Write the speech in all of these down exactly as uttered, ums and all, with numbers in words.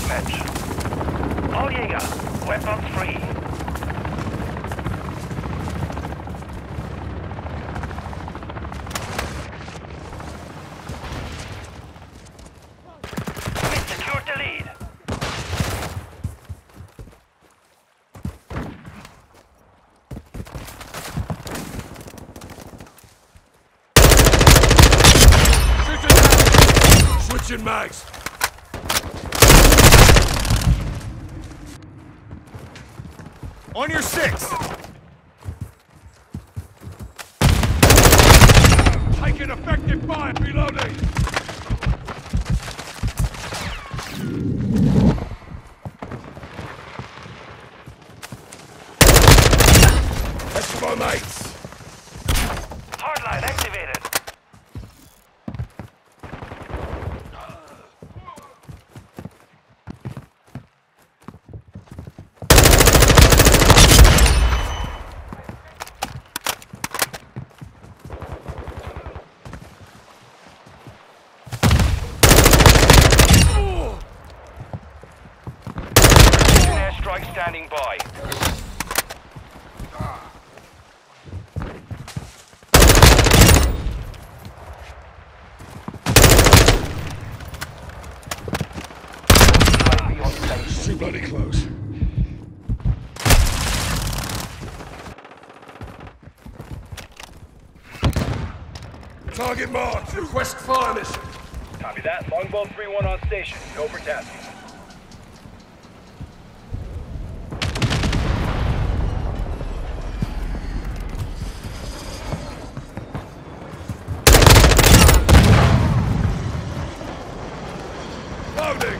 deathmatch. All Jäger, weapons free. We secured the lead. Switching mags. On your six. Taking effective fire. Reloading. That's for my mates. Hardline activated. Airstrike standing by. Too bloody close. Target marked. Request fire mission. Copy that. Longbow three one on station. Go for tasking. Loading.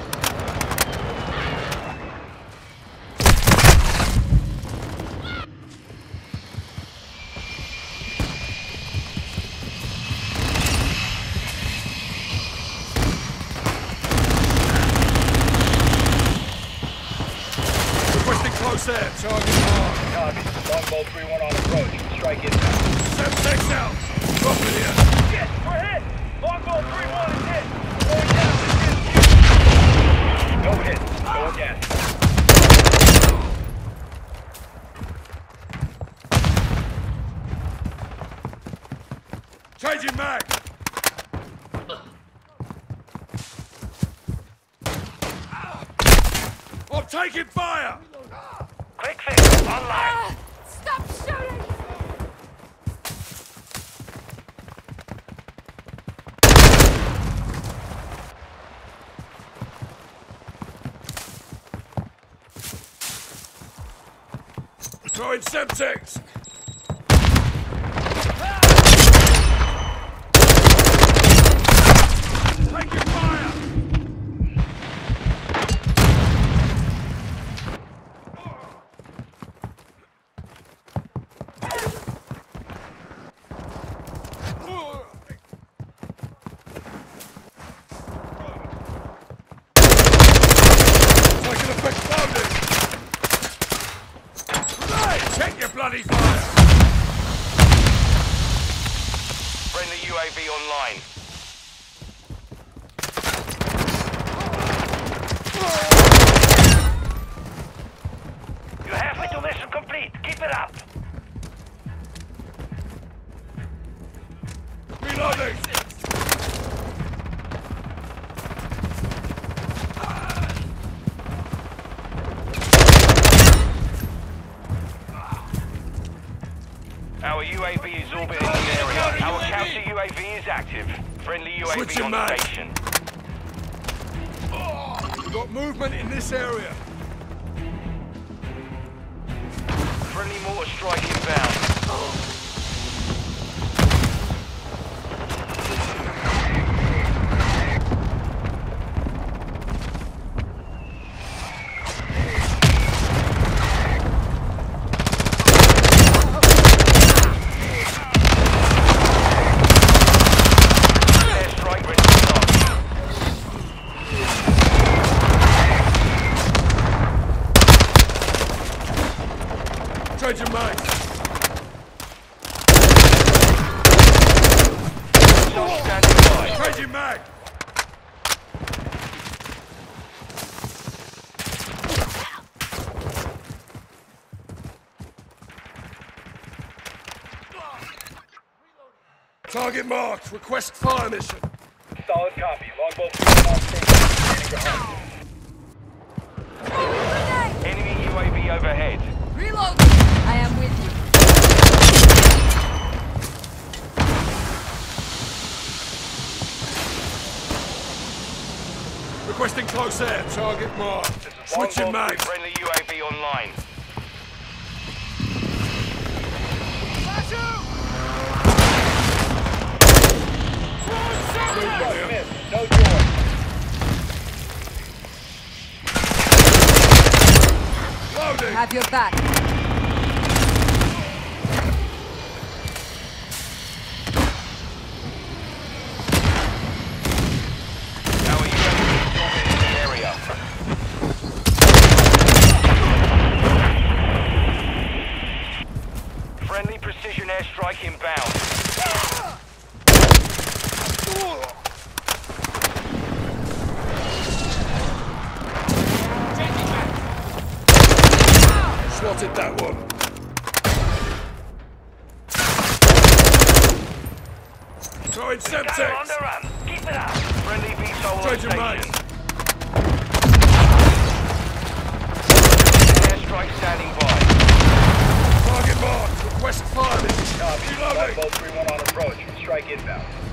Requesting close air. Target marked. Copy. Longbow three one on approach. Strike inbound. Seven takes out. Drop it here. Yes, we're hit! Longbow three one is hit! Going down is hit. No hit. Go again. Changing mag. I'm taking fire. Quick fix online. Stop shooting! Throwing Semtex. Taking fire. Taking effect loading. Check your bloody fire! Friendly U A V online. You halfway to mission complete. Keep it up. Reloading! Our U A V is orbiting the area. Our counter U A V is active. Friendly U A V Switching on mag. station. We've got movement in this area. Friendly mortar strike inbound. Airstrike ready to start. Changing mag. Still standing by. Changing mag. Target marked. Request fire mission. Solid copy. Longbow three one on station. Standing behind. Enemy U A V overhead. Reload! I am with you. Requesting close air. Target marked. This is Switching Longbow mags. Friendly U A V online. Truck missed. No joy. Loading. Have your back. Our U A V is orbiting the area. Friendly precision airstrike inbound. Slotted that one. Throwing Semtex. run. Keep it up. Friendly V SOL on Changing station. mags. Airstrike standing by. Target marked. Request fire mission. Copy. Reloading. Longbow three one on approach. Strike inbound.